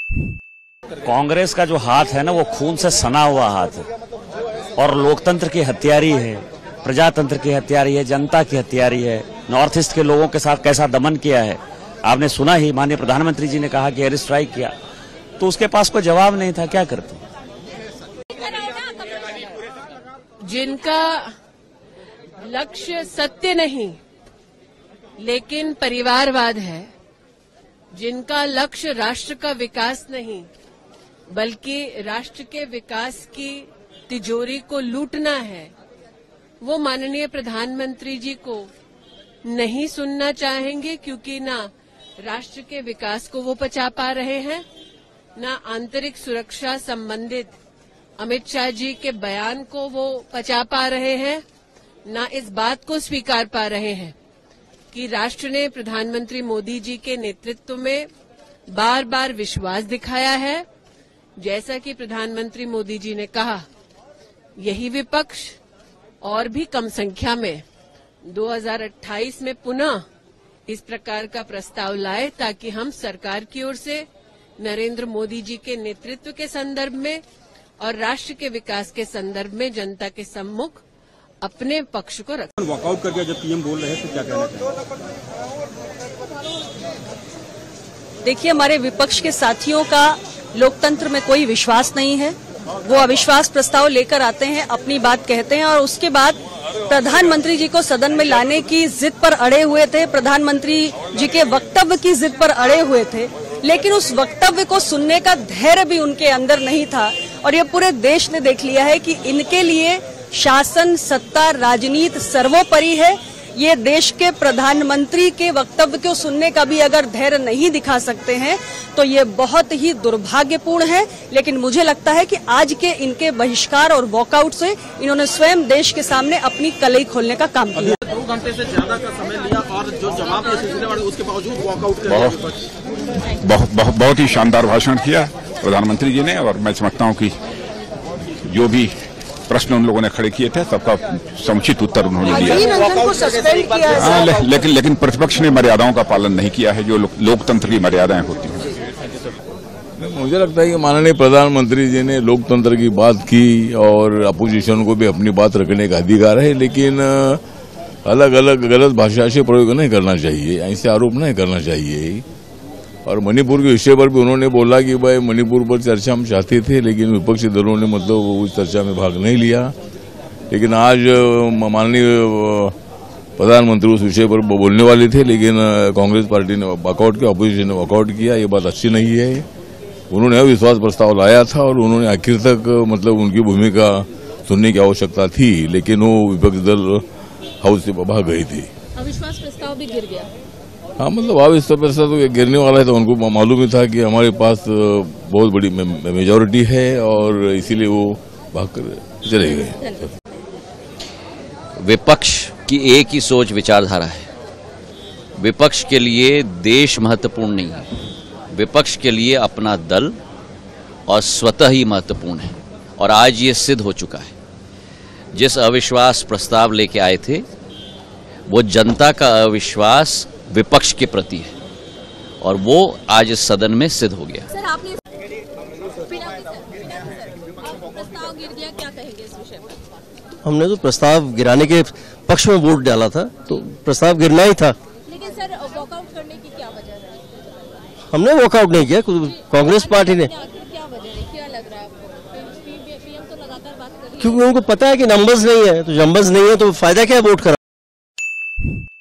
कांग्रेस का जो हाथ है ना, वो खून से सना हुआ हाथ है और लोकतंत्र की हत्यारी है, प्रजातंत्र की हत्यारी है, जनता की हत्यारी है। नॉर्थ ईस्ट के लोगों के साथ कैसा दमन किया है आपने सुना ही। माननीय प्रधानमंत्री जी ने कहा कि एयर स्ट्राइक किया, तो उसके पास कोई जवाब नहीं था, क्या करते। जिनका लक्ष्य सत्य नहीं लेकिन परिवारवाद है, जिनका लक्ष्य राष्ट्र का विकास नहीं बल्कि राष्ट्र के विकास की तिजोरी को लूटना है, वो माननीय प्रधानमंत्री जी को नहीं सुनना चाहेंगे, क्योंकि ना राष्ट्र के विकास को वो पचा पा रहे हैं, ना आंतरिक सुरक्षा संबंधित अमित शाह जी के बयान को वो पचा पा रहे हैं, ना इस बात को स्वीकार पा रहे हैं कि राष्ट्र ने प्रधानमंत्री मोदी जी के नेतृत्व में बार बार विश्वास दिखाया है। जैसा कि प्रधानमंत्री मोदी जी ने कहा, यही विपक्ष और भी कम संख्या में 2028 में पुनः इस प्रकार का प्रस्ताव लाए, ताकि हम सरकार की ओर से नरेंद्र मोदी जी के नेतृत्व के संदर्भ में और राष्ट्र के विकास के संदर्भ में जनता के सम्मुख अपने पक्ष को रखें। वॉकआउट करके जब पीएम बोल रहे थे, क्या कहना चाहिए? देखिए, हमारे विपक्ष के साथियों का लोकतंत्र में कोई विश्वास नहीं है। वो अविश्वास प्रस्ताव लेकर आते हैं, अपनी बात कहते हैं और उसके बाद प्रधानमंत्री जी को सदन में लाने की जिद पर अड़े हुए थे, प्रधानमंत्री जी के वक्तव्य की जिद पर अड़े हुए थे, लेकिन उस वक्तव्य को सुनने का धैर्य भी उनके अंदर नहीं था। और ये पूरे देश ने देख लिया है कि इनके लिए शासन, सत्ता, राजनीति सर्वोपरि है। ये देश के प्रधानमंत्री के वक्तव्य को सुनने का भी अगर धैर्य नहीं दिखा सकते हैं तो ये बहुत ही दुर्भाग्यपूर्ण है। लेकिन मुझे लगता है कि आज के इनके बहिष्कार और वॉकआउट से इन्होंने स्वयं देश के सामने अपनी कलई खोलने का काम किया। 2 घंटे से ज्यादा का समय लिया और जो जवाब के सिलसिले में उसके बावजूद वॉकआउट कर बहुत ही शानदार भाषण किया प्रधानमंत्री जी ने। और मैं समझता हूं कि जो भी प्रश्न उन लोगों ने खड़े किए थे सबका समुचित उत्तर उन्होंने दिया। लेकिन प्रतिपक्ष ने मर्यादाओं का पालन नहीं किया है, जो लोकतंत्र की मर्यादाएं होती हैं। मुझे लगता है कि माननीय प्रधानमंत्री जी ने लोकतंत्र की बात की और अपोजिशन को भी अपनी बात रखने का अधिकार है, लेकिन अलग अलग गलत भाषा से प्रयोग नहीं करना चाहिए, ऐसे आरोप नहीं करना चाहिए। और मणिपुर के विषय पर भी उन्होंने बोला कि भाई मणिपुर पर चर्चा हम चाहते थे, लेकिन विपक्षी दलों ने मतलब उस चर्चा में भाग नहीं लिया। लेकिन आज माननीय प्रधानमंत्री उस विषय पर बोलने वाले थे, लेकिन कांग्रेस पार्टी ने वॉकआउट किया, अपोजिशन ने वॉकआउट किया। ये बात अच्छी नहीं है। उन्होंने अविश्वास प्रस्ताव लाया था और उन्होंने आखिर तक मतलब उनकी भूमिका सुनने की आवश्यकता थी, लेकिन वो विपक्षी दल हाउस से भाग गई थी। अविश्वास प्रस्ताव भी गिर गया। हाँ, मतलब अविश्वास प्रस्ताव तो गिरने वाला है, तो उनको मालूम ही था कि हमारे पास बहुत बड़ी मेजॉरिटी है और इसीलिए वो भाग कर चले गए। विपक्ष की एक ही सोच विचारधारा है। विपक्ष के लिए देश महत्वपूर्ण नहीं है, विपक्ष के लिए अपना दल और स्वतः ही महत्वपूर्ण है। और आज ये सिद्ध हो चुका है। जिस अविश्वास प्रस्ताव लेके आए थे, वो जनता का अविश्वास विपक्ष के प्रति है और वो आज इस सदन में सिद्ध हो गया। सर, आपने प्रस्ताव गिर गया, क्या कहेंगे इस विषय पर? हमने तो प्रस्ताव गिराने के पक्ष में वोट डाला था, तो प्रस्ताव गिरना ही था। लेकिन सर, वॉकआउट करने की क्या वजह है? हमने वॉकआउट नहीं किया, कांग्रेस पार्टी ने। क्या वजह है, क्या लग रहा है आपको? पीएम तो लगातार बात कर रही है। क्योंकि उनको पता है कि नंबर्स नहीं है, तो नंबर्स नहीं है तो फायदा क्या वोट करा।